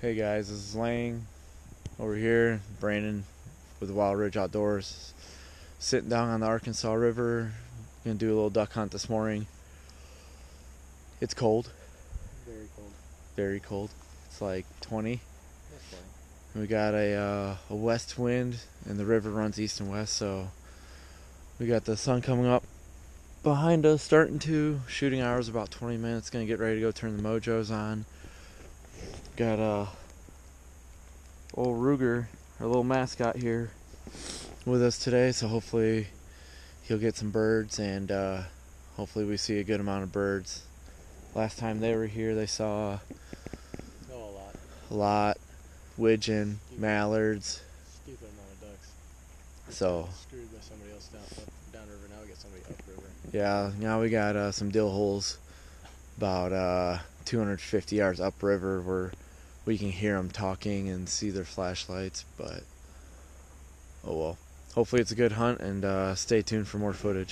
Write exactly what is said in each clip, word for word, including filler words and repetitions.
Hey guys, this is Lang over here, Brandon with Wild Ridge Outdoors, sitting down on the Arkansas River. Gonna do a little duck hunt this morning. It's cold. Very cold. Very cold. It's like twenty. That's funny. And we got a uh, a west wind, and the river runs east and west, so we got the sun coming up behind us, starting to. Shooting hours about twenty minutes. Gonna get ready to go turn the mojos on. Got a old Ruger, our little mascot here, with us today, so hopefully he'll get some birds, and uh, hopefully we see a good amount of birds. Last time they were here, they saw Oh, a lot. a lot, widgeon, Stupid. mallards. Stupid amount of ducks. So Screwed by somebody else down up, downriver. Now we got somebody upriver. yeah, now we got uh, some dill holes about uh, two hundred fifty yards upriver where we can hear them talking and see their flashlights, but oh well. Hopefully it's a good hunt, and uh, stay tuned for more footage.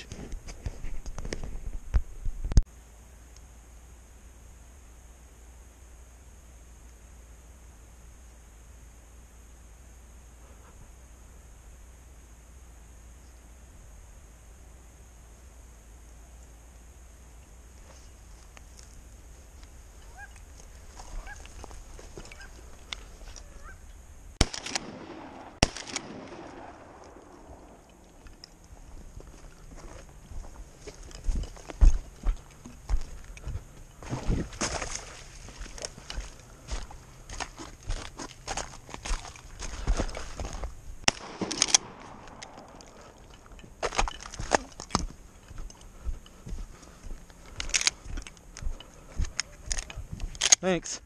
Thanks.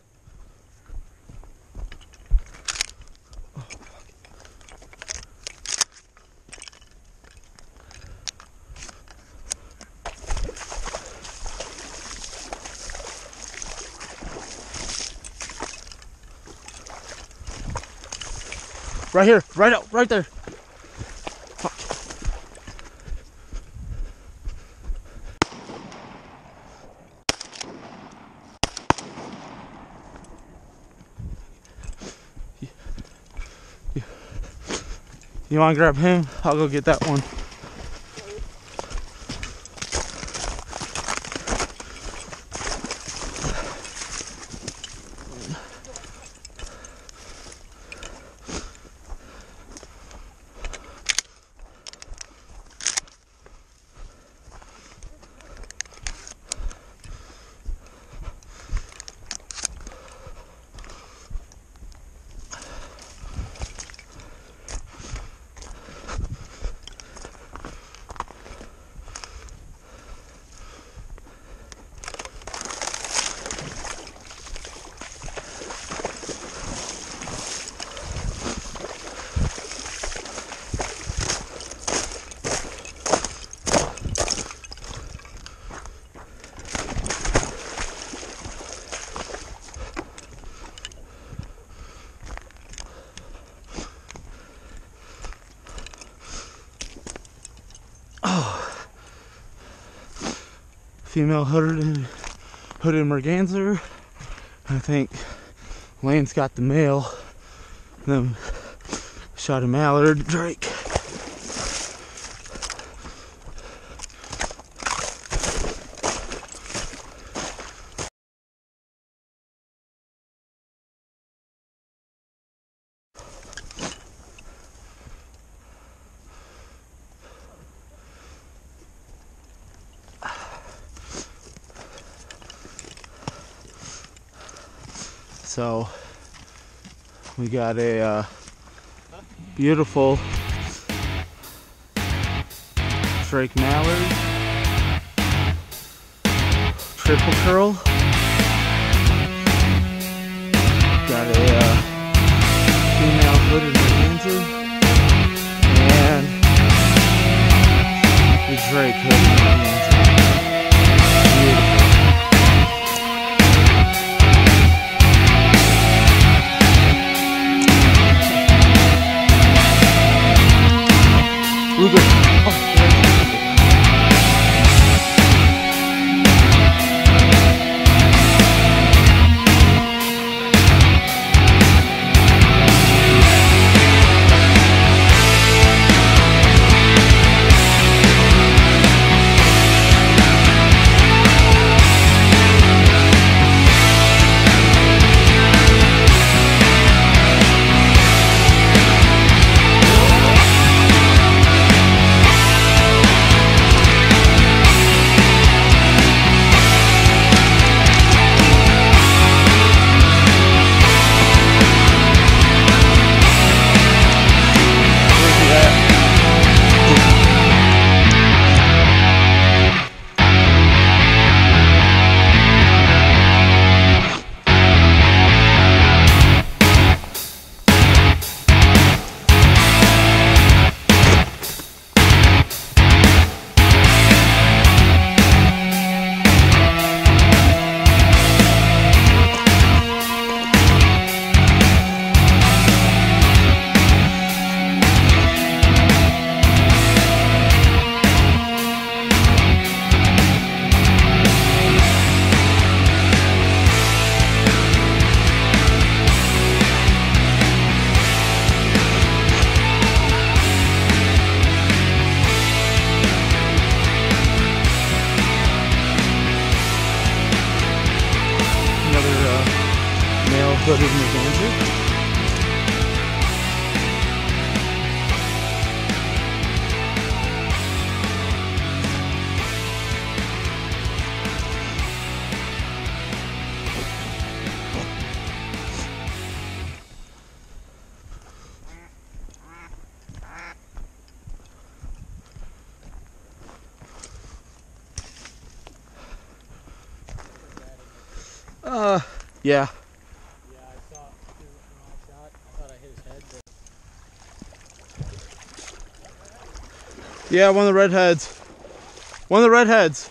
Right here, right out, right there. Fuck. You want to grab him? I'll go get that one. Female hooded, hooded merganser. I think Lane's got the male. Then shot a mallard drake. So we got a uh, beautiful drake mallard, triple curl. Got a uh, female hooded merganser and the drake hooded merganser. Beautiful. Ruger. Oh, What is my answer? Uh, yeah. Yeah, I saw when I shot. I thought I hit his head, but Yeah, one of the redheads. One of the redheads.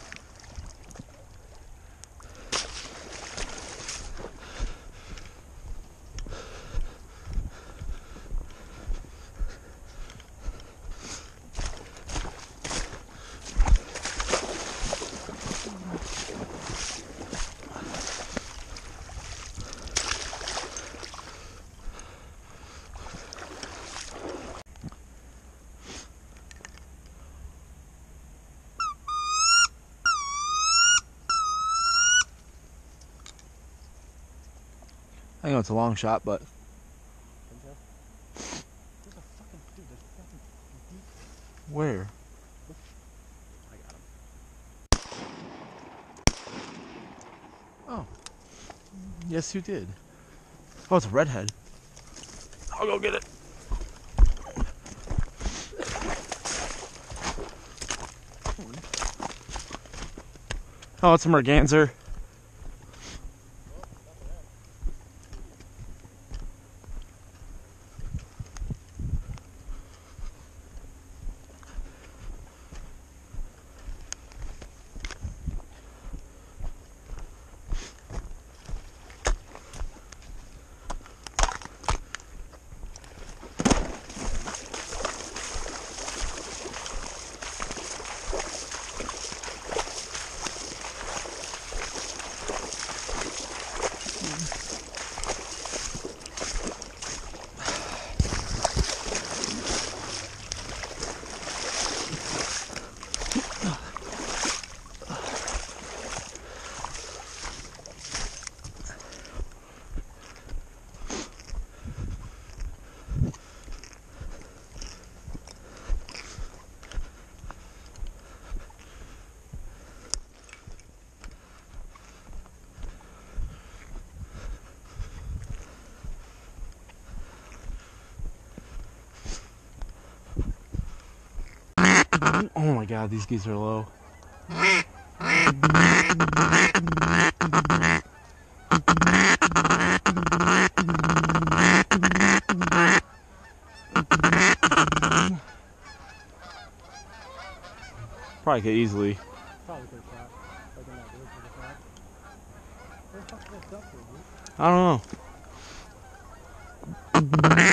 I know it's a long shot, but there's a fucking dude. There's fucking deep. where? I got him. Oh. Yes, you did. Oh, it's a redhead. I'll go get it. Oh, it's a merganser. Oh my god, these geese are low. Probably could easily. Probably could have shot. Like in that woods with the shot. Where the fuck did that duck go, dude? I don't know.